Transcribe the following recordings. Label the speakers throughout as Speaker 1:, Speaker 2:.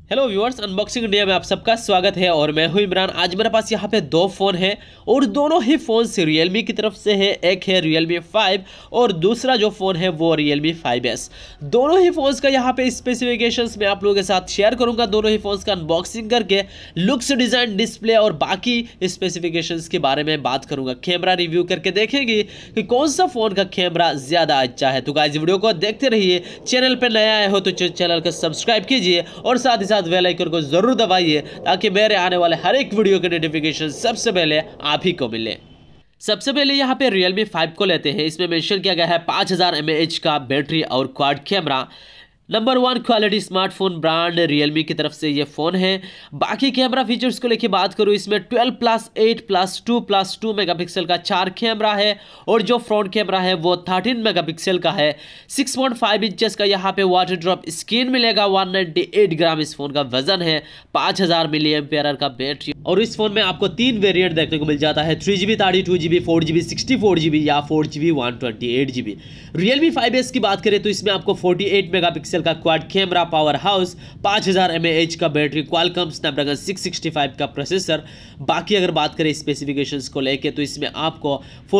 Speaker 1: Hello viewers, unboxing India में आप सबका स्वागत है और मैं हूं इमरान। आज मेरे पास यहाँ पे दो फ़ोन हैं और दोनों ही फ़ोन से Realme की तरफ से है। एक है Realme 5 और दूसरा जो फ़ोन है वो Realme 5S। दोनों ही फ़ोन्स का यहाँ पे स्पेसिफिकेशंस मैं आप लोगों के साथ शेयर करूँगा। दोनों ही फ़ोन्स का अनबॉक्सिंग करके लुक्स, डिज़ाइन, डिस्प्ले और बाकी स्पेसिफिकेशंस के बारे में बात करूँगा। कैमरा रिव्यू करके देखेंगे कि कौन सा फ़ोन का कैमरा ज़्यादा अच्छा है। तो गाइस वीडियो को देखते रहिए। चैनल पर नया आए हो तो चैनल को सब्सक्राइब कीजिए और साथ ही बेल आइकन को जरूर दबाइए ताकि मेरे आने वाले हर एक वीडियो के नोटिफिकेशन सबसे पहले आप ही को मिले। सबसे पहले यहाँ पे Realme 5 को लेते हैं। इसमें मेंशन किया गया है 5000 mAh का बैटरी और quad camera. Number 1 quality smartphone brand Realme की तरफ से ये फ़ोन है। बाकी कैमरा फीचर्स को लेके बात करूँ, इसमें 12+8+2+2 मेगापिक्सल का 4 कैमरा है और जो फ्रंट कैमरा है वो 13 मेगापिक्सल का है। 6.5 इंचेस का यहाँ पे वाटर ड्रॉप स्क्रीन मिलेगा। 198 ग्राम इस फोन का वजन है। 5000 mAh का बैटरी और इस फोन में आपको 3 वेरिएंट देखने को मिल जाता है, 3GB 32GB, 4GB 64GB या 4GB 128GB। Realme 5S की बात करें तो इसमें आपको 48 मेगापिक्सल का quad camera, power house, 5000 mAh का बैटरी, क्वालकॉम स्नैपड्रैगन 665 का प्रोसेसर। बाकी अगर बात करें स्पेसिफिकेशंस को लेके तो इसमें आपको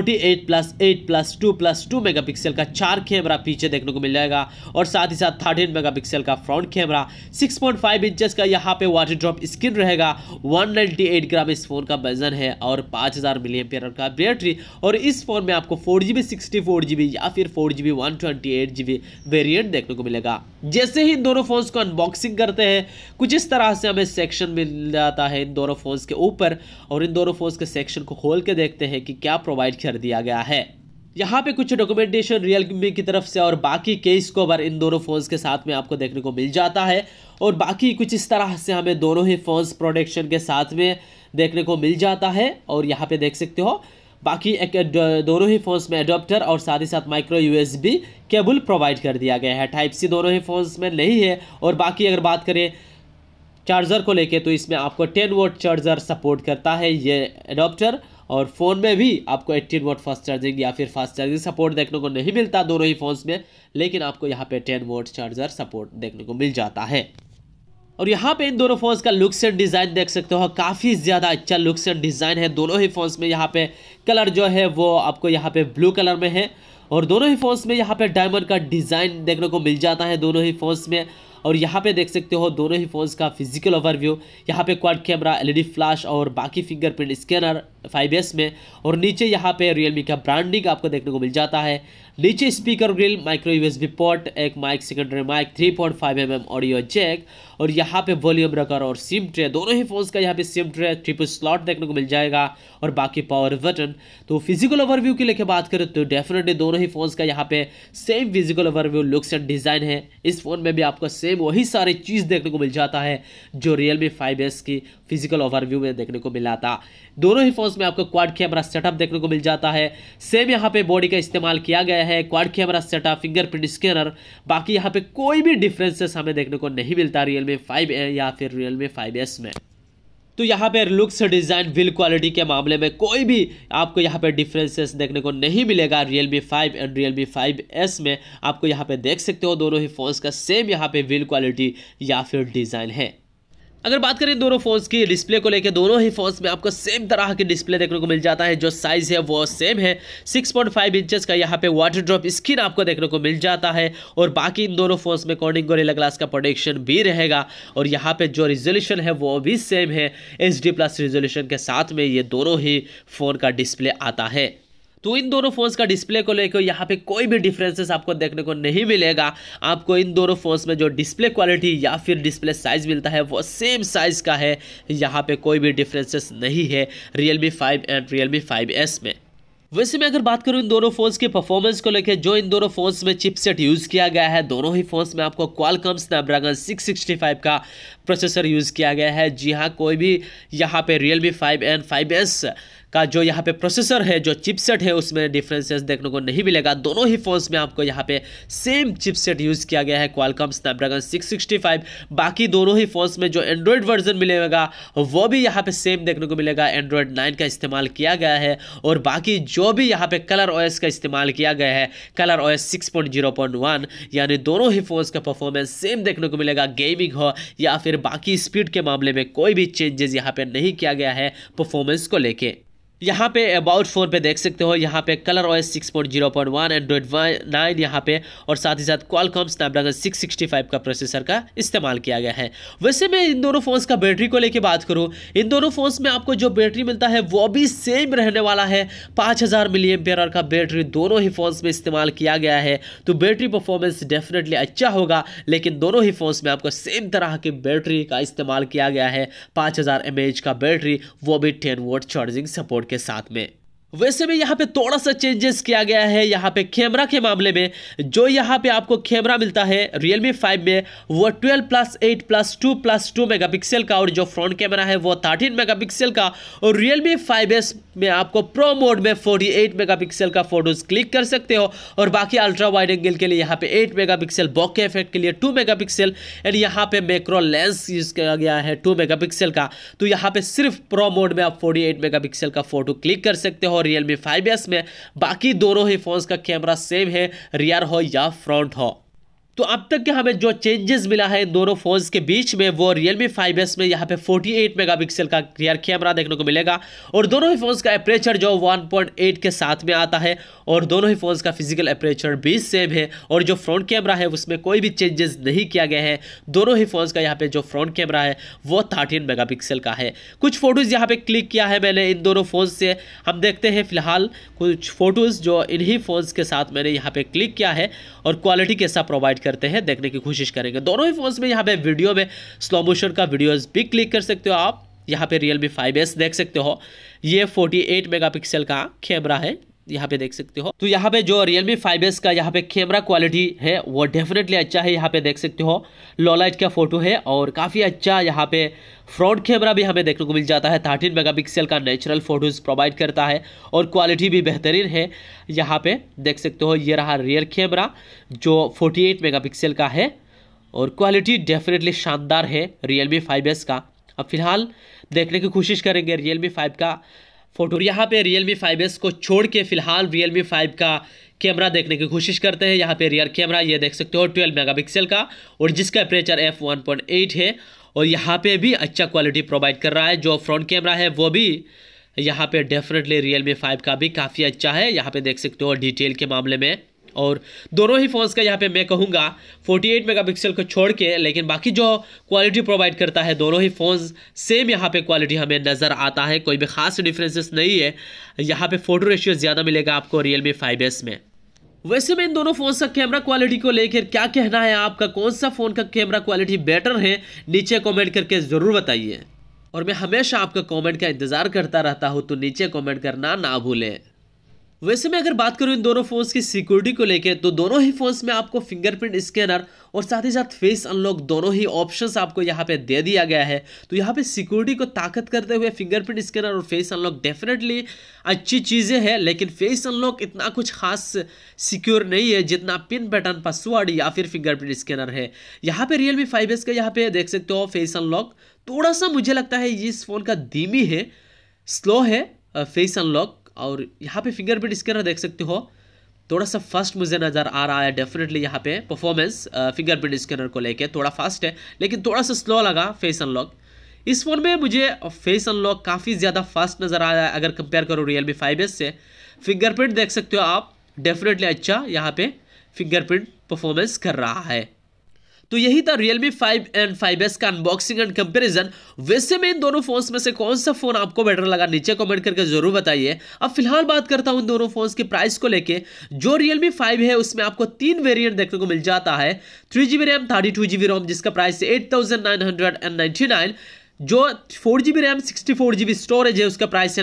Speaker 1: 48+8+2+2 मेगापिक्सल का 4 कैमरा पीछे देखने को मिल जाएगा और साथ ही साथ 13 मेगापिक्सल का फ्रंट कैमरा, 6.5 इंचेस का यहाँ पे वाटर ड्रॉप स्क्रीन रहेगा। 198 ग्राम इस फोन का वजन है और 5000 mAh का बैटरी। और इस फोन में आपको 4GB 64GB या फिर 4GB 128GB वेरिएंट देखने को मिलेगा। जैसे ही इन दोनों फोन्स को अनबॉक्सिंग करते हैं कुछ इस तरह से हमें सेक्शन मिल जाता है इन दोनों फोन्स के ऊपर और इन दोनों फोन्स के सेक्शन को खोल के देखते हैं कि क्या प्रोवाइड कर दिया गया है। यहाँ पे कुछ डॉक्यूमेंटेशन Realme की तरफ से और बाकी केस कवर इन दोनों फोन्स के साथ में आपको देखने को मिल जाता है और बाकी कुछ इस तरह से हमें दोनों ही फोन्स प्रोटेक्शन के साथ में देखने को मिल जाता है। और यहाँ पे देख सकते हो बाकी दोनों ही फोन्स में एडाप्टर और साथ ही साथ माइक्रो USB केबल प्रोवाइड कर दिया गया है। टाइप सी दोनों ही फोन्स में नहीं है। और बाकी अगर बात करें चार्जर को लेके तो इसमें आपको 10 वोट चार्जर सपोर्ट करता है ये एडाप्टर और फ़ोन में भी आपको 18 वोट फास्ट चार्जिंग या फिर फास्ट चार्जिंग सपोर्ट देखने को नहीं मिलता दोनों ही फ़ोन्स में, लेकिन आपको यहाँ पे 10 वोट चार्जर सपोर्ट देखने को मिल जाता है। और यहाँ पे इन दोनों फोन्स का लुक्स एंड डिज़ाइन देख सकते हो, काफ़ी ज़्यादा अच्छा लुक्स एंड डिज़ाइन है दोनों ही फोन्स में। यहाँ पे कलर जो है वो आपको यहाँ पे ब्लू कलर में है और दोनों ही फोन्स में यहाँ पे डायमंड का डिज़ाइन देखने को मिल जाता है दोनों ही फोन्स में। और यहाँ पे देख सकते हो दोनों ही फोन्स का फिजिकल ओवरव्यू। यहाँ पे क्वाड कैमरा, LED फ्लैश और बाकी फिंगरप्रिंट स्कैनर 5S में। और नीचे यहाँ पे Realme का ब्रांडिंग आपको देखने को मिल जाता है। नीचे speaker grille, micro USB port, एक mic, secondary mic, 3.5mm audio jack और यहाँ पे वॉल्यूम रकर और सिम ट्रे। दोनों ही फोन्स का यहाँ पे सिम ट्रे, ट्रिपल स्लॉट देखने को मिल जाएगा और बाकी पावर बटन। तो फिजिकल ओवरव्यू की लेके बात करें तो डेफिनेटली दोनों ही फोन्स का यहाँ पे same physical overview, looks and design है। इस फोन में भी आपको सेम वही सारी चीज़ देखने को मिल जाता है जो Realme 5S की फिजिकल ओवरव्यू में देखने को मिला था। दोनों ही फोन्स में आपको क्वाड कैमरा सेटअप देखने को मिल जाता है। सेम यहाँ पे बॉडी का इस्तेमाल किया गया है, quad camera setup, fingerprint scanner. बाकी यहाँ पे कोई भी डिफरेंसेस हमें देखने को नहीं मिलता Realme 5 या फिर Realme 5S में। तो यहाँ पे लुक्स, डिज़ाइन, बिल्ड क्वालिटी के मामले में कोई भी आपको यहाँ पे डिफरेंसेस देखने को नहीं मिलेगा Realme 5 एंड Realme 5S में। आपको यहाँ पे देख सकते हो दोनों ही फोन्स का सेम यहाँ पे बिल्ड क्वालिटी या फिर डिज़ाइन है। अगर बात करें दोनों फोन्स की डिस्प्ले को लेकर, दोनों ही फोन्स में आपको सेम तरह की डिस्प्ले देखने को मिल जाता है। जो साइज़ है वो सेम है। 6.5 इंचेस का यहाँ पे वाटर ड्रॉप स्क्रीन आपको देखने को मिल जाता है और बाकी इन दोनों फोन्स में कॉर्निंग गोरिल्ला ग्लास का प्रोटेक्शन भी रहेगा। और यहाँ पे जो रिजोल्यूशन है वो भी सेम है, HD+ रिजोल्यूशन के साथ में ये दोनों ही फ़ोन का डिस्प्ले आता है। तो इन दोनों फोन्स का डिस्प्ले को लेकर यहाँ पे कोई भी डिफरेंसेस आपको देखने को नहीं मिलेगा। आपको इन दोनों फोन्स में जो डिस्प्ले क्वालिटी या फिर डिस्प्ले साइज मिलता है वो सेम साइज का है। यहाँ पे कोई भी डिफरेंसेस नहीं है Realme 5 एंड Realme 5S में। वैसे मैं अगर बात करूं इन दोनों फोन्स के परफॉर्मेंस को लेकर, जो इन दोनों फोन्स में चिपसेट यूज़ किया गया है, दोनों ही फोन्स में आपको क्वालकॉम स्नैपड्रैगन 665 का प्रोसेसर यूज़ किया गया है। जी हाँ, कोई भी यहाँ पे Realme 5 एंड 5S का जो यहाँ पे प्रोसेसर है, जो चिपसेट है, उसमें डिफरेंसेस देखने को नहीं मिलेगा। दोनों ही फोन्स में आपको यहाँ पे सेम चिपसेट यूज़ किया गया है, क्वालकॉम स्नैपड्रैगन 665। बाकी दोनों ही फोन्स में जो एंड्रॉयड वर्जन मिलेगा वो भी यहाँ पे सेम देखने को मिलेगा, एंड्रॉयड 9 का इस्तेमाल किया गया है। और बाकी जो भी यहाँ पे कलर ओएस का इस्तेमाल किया गया है, कलर ओएस 6.0.1, यानी दोनों ही फोन्स का परफॉर्मेंस सेम देखने को मिलेगा। गेमिंग हो या फिर बाकी स्पीड के मामले में कोई भी चेंजेस यहाँ पे नहीं किया गया है परफॉर्मेंस को लेके। यहाँ पे अबाउट फोन पे देख सकते हो, यहाँ पे कलर ओएस 6.0.1, एंड्रॉयड 9 यहाँ पे, और साथ ही साथ क्वालकॉम स्नैपड्रैगन 665 का प्रोसेसर का इस्तेमाल किया गया है। वैसे मैं इन दोनों फोन्स का बैटरी को लेके बात करूँ, इन दोनों फोन्स में आपको जो बैटरी मिलता है वो भी सेम रहने वाला है। 5000 मिली एम्पियर आवर का बैटरी दोनों ही फोन्स में इस्तेमाल किया गया है। तो बैटरी परफॉर्मेंस डेफिनेटली अच्छा होगा, लेकिन दोनों ही फोन्स में आपको सेम तरह की बैटरी का इस्तेमाल किया गया है। 5000 mAh का बैटरी, वो भी 10 वोल्ट चार्जिंग सपोर्ट के साथ में। वैसे में यहाँ पे थोड़ा सा चेंजेस किया गया है यहाँ पे कैमरा के मामले में। जो यहाँ पे आपको कैमरा मिलता है Realme 5 में, वो 12+8+2+2 मेगापिक्सल का, और जो फ्रंट कैमरा है वो 13 मेगापिक्सल का। और Realme 5S में आपको प्रो मोड में 48 मेगापिक्सल का फोटोज क्लिक कर सकते हो, और बाकी अल्ट्रा वाइड एंगल के लिए यहाँ पे 8 मेगापिक्सल, बॉके इफेक्ट के लिए 2 मेगापिक्सल, एंड यहाँ पे मैक्रो लेंस यूज किया गया है 2 मेगापिक्सल का। तो यहाँ पे सिर्फ प्रो मोड में आप 48 मेगापिक्सल का फोटो क्लिक कर सकते हो Realme 5S में। बाकी दोनों ही फोन्स का कैमरा सेम है, रियर हो या फ्रंट हो। तो अब तक के हमें जो चेंजेस मिला है इन दोनों फोन्स के बीच में, वो Realme 5S में यहाँ पे 48 मेगापिक्सल का रियर कैमरा देखने को मिलेगा, और दोनों ही फोन्स का एपरेचर जो 1.8 के साथ में आता है, और दोनों ही फोन्स का फिजिकल एपरेचर भी सेम है। और जो फ्रंट कैमरा है उसमें कोई भी चेंजेस नहीं किया गया है। दोनों ही फोन्स का यहाँ पे जो फ्रंट कैमरा है वो 13 मेगापिक्सल का है। कुछ फोटोज़ यहाँ पे क्लिक किया है मैंने इन दोनों फोन्स से, हम देखते हैं फिलहाल कुछ फोटोज़ जो इन्हीं फोन्स के साथ मैंने यहाँ पे क्लिक किया है, और क्वालिटी कैसा प्रोवाइड करते हैं देखने की कोशिश करेंगे। दोनों ही फोन्स में यहाँ पे वीडियो में स्लो मोशन का वीडियोस भी क्लिक कर सकते हो आप। यहाँ पे Realme 5S देख सकते हो, ये 48 मेगापिक्सल का कैमरा है, यहाँ पे देख सकते हो। तो यहाँ पे जो Realme 5S का यहाँ पे कैमरा क्वालिटी है वो डेफिनेटली अच्छा है। यहाँ पे देख सकते हो लो लाइट का फोटो है, और काफ़ी अच्छा यहाँ पे फ्रंट कैमरा भी हमें देखने को मिल जाता है। 13 मेगापिक्सल का नेचुरल फोटोज़ प्रोवाइड करता है, और क्वालिटी भी बेहतरीन है। यहाँ पे देख सकते हो ये रहा रियर कैमरा जो 48 मेगापिक्सल का है, और क्वालिटी डेफिनेटली शानदार है Realme 5S का। अब फिलहाल देखने की कोशिश करेंगे Realme 5 का फोटो। यहाँ पे Realme 5S को छोड़ के फिलहाल Realme 5 का कैमरा देखने की कोशिश करते हैं। यहाँ पे रियर कैमरा ये देख सकते हो 12 मेगापिक्सल का, और जिसका एपरेचर f1.8 है, और यहाँ पे भी अच्छा क्वालिटी प्रोवाइड कर रहा है। जो फ्रंट कैमरा है वो भी यहाँ पे डेफिनेटली Realme 5 का भी काफ़ी अच्छा है। यहाँ पे देख सकते हो डिटेल के मामले में, और दोनों ही फ़ोन्स का यहाँ पे मैं कहूँगा 48 मेगापिक्सल को छोड़ के, लेकिन बाकी जो क्वालिटी प्रोवाइड करता है दोनों ही फ़ोन्स सेम यहाँ पे क्वालिटी हमें नज़र आता है। कोई भी ख़ास डिफरेंसेस नहीं है। यहाँ पे फ़ोटो रेशियो ज़्यादा मिलेगा आपको Realme 5S में। वैसे में इन दोनों फ़ोन्स का कैमरा क्वालिटी को लेकर क्या कहना है आपका? कौन सा फ़ोन का कैमरा क्वालिटी बेटर है? नीचे कॉमेंट करके ज़रूर बताइए, और मैं हमेशा आपका कॉमेंट का इंतज़ार करता रहता हूँ, तो नीचे कॉमेंट करना ना भूलें। वैसे मैं अगर बात करूं इन दोनों फोन्स की सिक्योरिटी को लेके, तो दोनों ही फोन्स में आपको फिंगरप्रिंट स्कैनर और साथ ही साथ फेस अनलॉक दोनों ही ऑप्शंस आपको यहां पे दे दिया गया है। तो यहां पे सिक्योरिटी को ताकत करते हुए फिंगरप्रिंट स्कैनर और फेस अनलॉक डेफिनेटली अच्छी चीज़ें हैं, लेकिन फेस अनलॉक इतना कुछ खास सिक्योर नहीं है जितना पिन पैटर्न, पासवर्ड या फिर फिंगरप्रिंट स्कैनर है। यहाँ पे Realme 5S का यहाँ पे देख सकते हो फेस अनलॉक थोड़ा सा मुझे लगता है इस फ़ोन का धीमी है, स्लो है फेस अनलॉक। और यहाँ पे फिंगरप्रिंट स्कैनर देख सकते हो थोड़ा सा फास्ट मुझे नज़र आ रहा है। डेफिनेटली यहाँ पे परफॉर्मेंस फिंगरप्रिंट स्कैनर को लेके थोड़ा फास्ट है, लेकिन थोड़ा सा स्लो लगा फेस अनलॉक। इस फ़ोन में मुझे फेस अनलॉक काफ़ी ज़्यादा फास्ट नज़र आ रहा है अगर कंपेयर करो Realme 5S से। फिंगरप्रिंट देख सकते हो आप, डेफिनेटली अच्छा यहाँ पे फिंगरप्रिंट परफॉर्मेंस कर रहा है। तो यही था Realme 5 एंड 5S का अनबॉक्सिंग एंड कंपैरिजन। वैसे में इन दोनों फोन्स में से कौन सा फोन आपको बेटर लगा नीचे कमेंट करके जरूर बताइए। अब फिलहाल बात करता हूं इन दोनों फोन्स के प्राइस को लेके। जो Realme 5 है उसमें आपको 3 वेरिएंट देखने को मिल जाता है, 3GB रैम 32GB रोम जिसका प्राइस है 8999, जो 4GB रैम 64GB स्टोरेज है उसका प्राइस है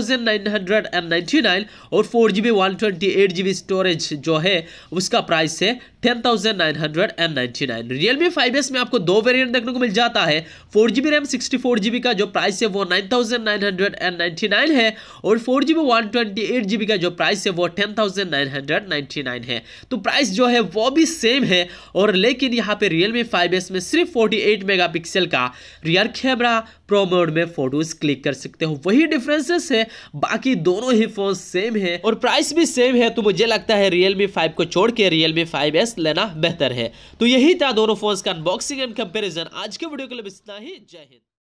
Speaker 1: 9999 और 4GB 128GB स्टोरेज जो है उसका प्राइस है 10,999। Realme 5S में आपको दो वेरिएंट देखने को मिल जाता है। 4GB रैम 64GB का जो प्राइस है वो 9,999 है और 4GB 128GB का जो प्राइस है वो 10,999 है। तो प्राइस जो है वो भी सेम है, और लेकिन यहाँ पे Realme 5S में सिर्फ 48 मेगापिक्सल का रियर कैमरा प्रो मोड में फोटोज क्लिक कर सकते हो, वही डिफरेंसेस है। बाकी दोनों ही फोन सेम है और प्राइस भी सेम है, तो मुझे लगता है Realme 5 को छोड़ के Realme 5S लेना बेहतर है। तो यही था दोनों फोन्स का अनबॉक्सिंग एंड कंपैरिजन। आज के वीडियो के लिए इतना ही। जय हिंद।